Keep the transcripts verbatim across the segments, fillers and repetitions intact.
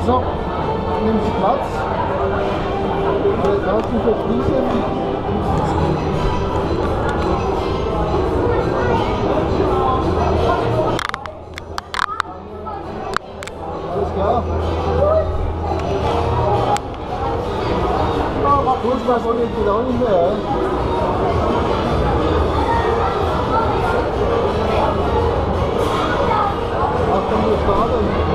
So, nehmen Sie Platz. Draußen verfließen. Alles klar? Ja, war kurz, was soll ich wieder auch nicht mehr. Ja? Achtung, wir starten.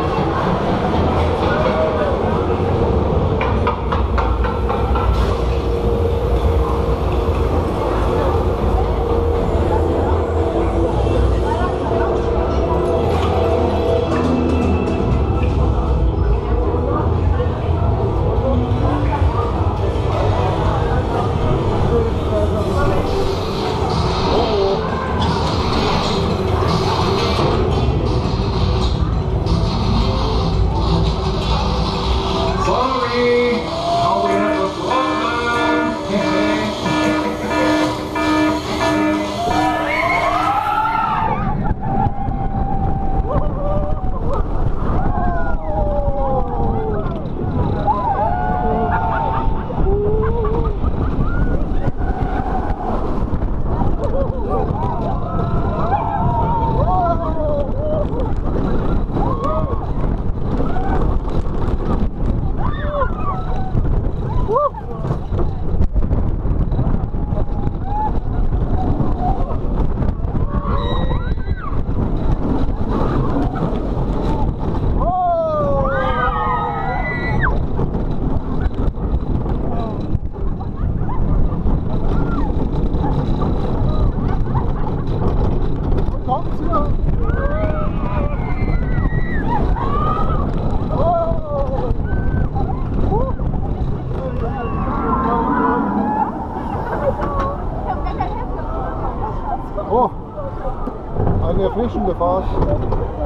Oh, eine erfrischende Fahrt.